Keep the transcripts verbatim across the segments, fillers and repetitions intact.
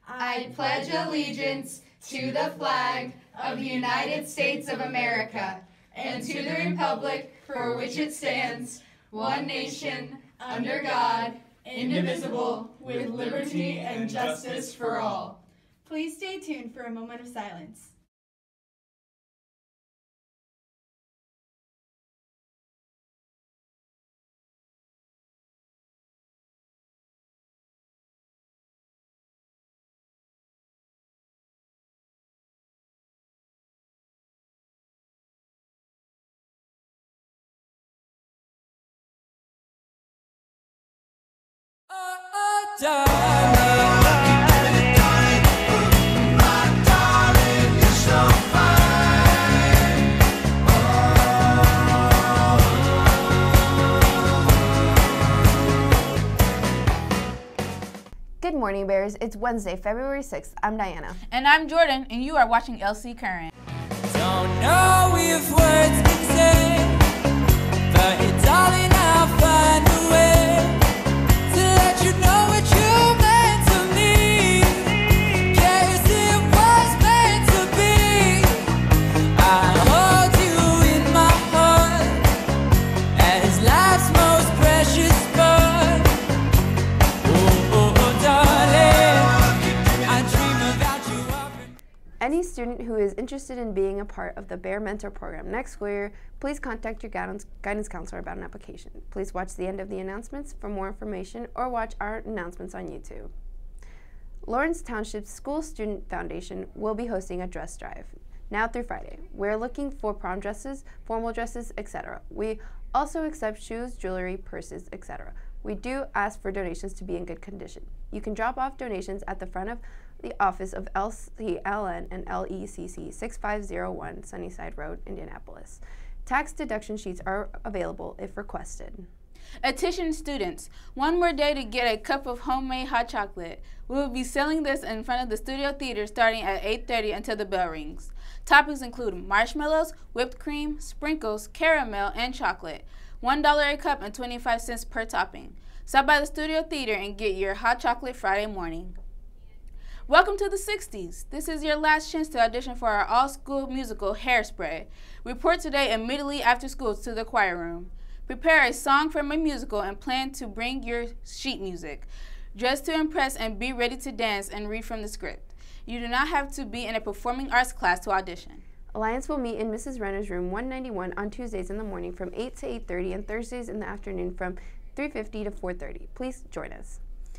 I pledge allegiance to the flag of the United States of America and to the republic for which it stands, one nation, under God, indivisible, with liberty and justice for all. Please stay tuned for a moment of silence. Good morning, Bears. It's Wednesday, February sixth. I'm Diana. And I'm Jordan, and you are watching L C Current. Don't know if words can say, but it's darling, I'll find a way to let you know what you meant to me. Guess it was meant to be. I hold you in my heart as life's most precious part. Oh, oh, oh, darling, I dream about you often. Any student who is interested in being a part of the Bear Mentor Program next school year, please contact your guidance, guidance counselor about an application. Please watch the end of the announcements for more information or watch our announcements on YouTube. Lawrence Township School Student Foundation will be hosting a dress drive now through Friday. We're looking for prom dresses, formal dresses, et cetera. We also accept shoes, jewelry, purses, et cetera. We do ask for donations to be in good condition. You can drop off donations at the front of the office of L C L N and L E C C, six five zero one Sunnyside Road, Indianapolis. Tax deduction sheets are available if requested. Attention students, one more day to get a cup of homemade hot chocolate. We will be selling this in front of the Studio Theater starting at eight thirty until the bell rings. Toppings include marshmallows, whipped cream, sprinkles, caramel, and chocolate. one dollar a cup and twenty-five cents per topping. Stop by the Studio Theater and get your hot chocolate Friday morning. Welcome to the sixties. This is your last chance to audition for our all-school musical, Hairspray. Report today immediately after school to the choir room. Prepare a song from a musical and plan to bring your sheet music. Dress to impress and be ready to dance and read from the script. You do not have to be in a performing arts class to audition. Alliance will meet in Missus Renner's room one ninety-one on Tuesdays in the morning from eight to eight thirty and Thursdays in the afternoon from three fifty to four thirty. Please join us.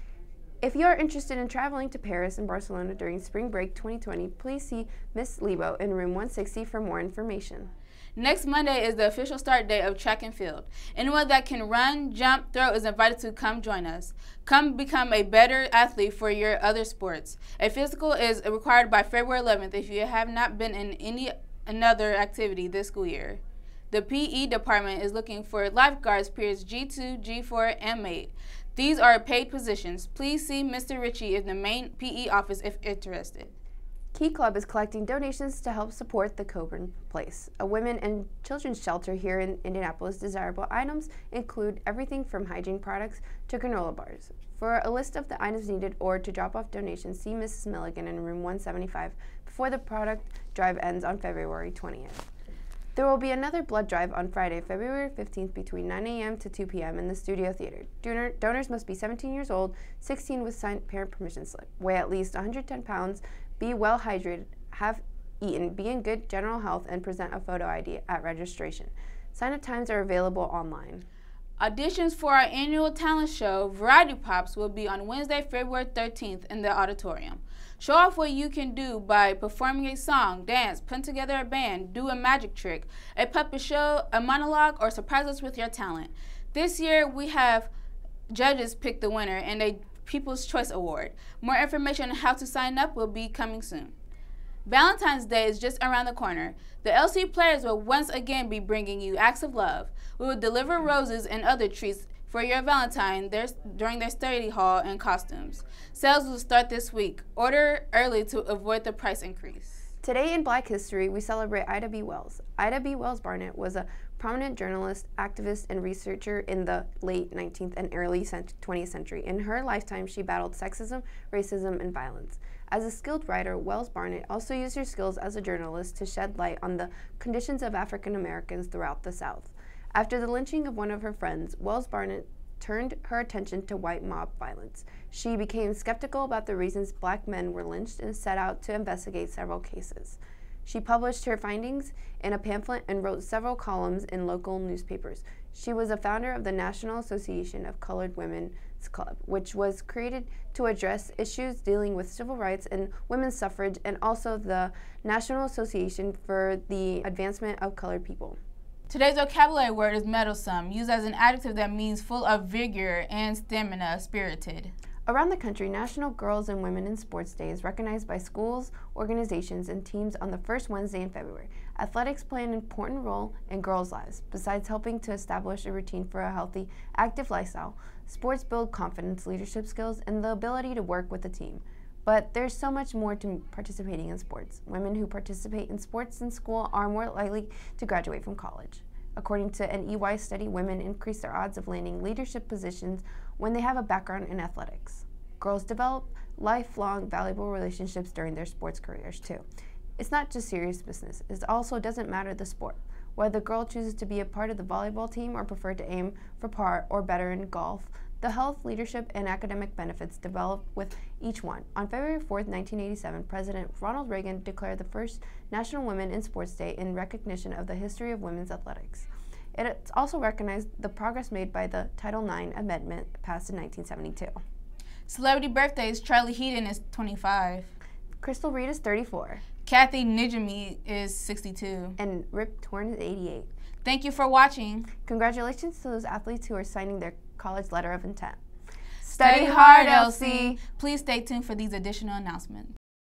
If you are interested in traveling to Paris and Barcelona during spring break twenty twenty, please see Miz Lebo in room one sixty for more information. Next Monday is the official start date of track and field. Anyone that can run, jump, throw is invited to come join us. Come become a better athlete for your other sports. A physical is required by February eleventh if you have not been in any another activity this school year. The P E department is looking for lifeguards periods G two, G four, and M eight. These are paid positions. Please see Mister Ritchie in the main P E office if interested. Key Club is collecting donations to help support the Coburn Place, a women and children's shelter here in Indianapolis. Desirable items include everything from hygiene products to granola bars. For a list of the items needed or to drop off donations, see Missus Milligan in room one seventy-five before the product drive ends on February twentieth. There will be another blood drive on Friday, February fifteenth between nine A M to two P M in the Studio Theater. Donor, donors must be seventeen years old, sixteen with signed parent permission slip, weigh at least one hundred ten pounds, be well hydrated, have eaten, be in good general health, and present a photo I D at registration. Sign-up times are available online. Auditions for our annual talent show, Variety Pops, will be on Wednesday, February thirteenth in the auditorium. Show off what you can do by performing a song, dance, put together a band, do a magic trick, a puppet show, a monologue, or surprise us with your talent. This year, we have judges pick the winner and a People's Choice Award. More information on how to sign up will be coming soon. Valentine's Day is just around the corner. The L C players will once again be bringing you acts of love. We will deliver roses and other treats for your Valentine during their study hall and costumes. Sales will start this week. Order early to avoid the price increase. Today in Black History, we celebrate Ida B. Wells. Ida B. Wells Barnett was a prominent journalist, activist, and researcher in the late nineteenth and early twentieth century. In her lifetime, she battled sexism, racism, and violence. As a skilled writer, Wells Barnett also used her skills as a journalist to shed light on the conditions of African Americans throughout the South. After the lynching of one of her friends, Wells Barnett turned her attention to white mob violence. She became skeptical about the reasons black men were lynched and set out to investigate several cases. She published her findings in a pamphlet and wrote several columns in local newspapers. She was a founder of the National Association of Colored Women's Club, which was created to address issues dealing with civil rights and women's suffrage, and also the National Association for the Advancement of Colored People. Today's vocabulary word is mettlesome, used as an adjective that means full of vigor and stamina, spirited. Around the country, National Girls and Women in Sports Day is recognized by schools, organizations, and teams on the first Wednesday in February. Athletics play an important role in girls' lives. Besides helping to establish a routine for a healthy, active lifestyle, sports build confidence, leadership skills, and the ability to work with a team. But there's so much more to participating in sports. Women who participate in sports in school are more likely to graduate from college. According to an E Y study, women increase their odds of landing leadership positions when they have a background in athletics. Girls develop lifelong, valuable relationships during their sports careers, too. It's not just serious business. It also doesn't matter the sport. Whether the girl chooses to be a part of the volleyball team or prefer to aim for par or better in golf, the health, leadership, and academic benefits develop with each one. On February fourth, nineteen eighty-seven, President Ronald Reagan declared the first National Women in Sports Day in recognition of the history of women's athletics. It also recognized the progress made by the Title nine Amendment passed in nineteen seventy-two. Celebrity birthdays: Charlie Heaton is twenty-five. Crystal Reed is thirty-four. Kathy Nijimi is sixty-two. And Rip Torn is eighty-eight. Thank you for watching. Congratulations to those athletes who are signing their college letter of intent. Study hard, L C. Please stay tuned for these additional announcements.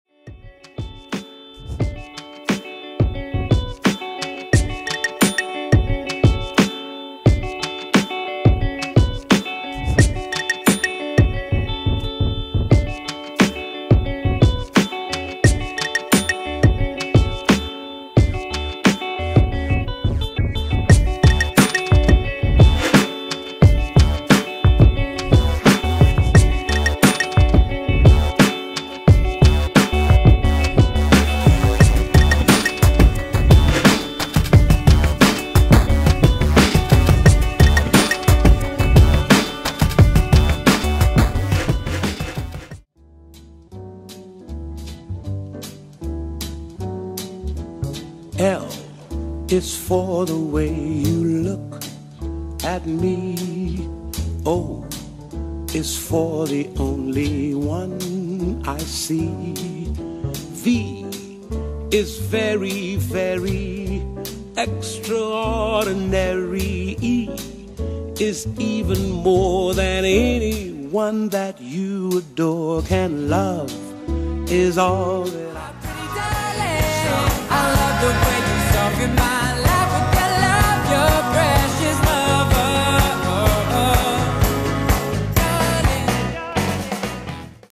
L is for the way you look at me. O is for the only one I see. V is very, very extraordinary. E is even more than anyone that you adore can love. Is all that I I love the way you soften my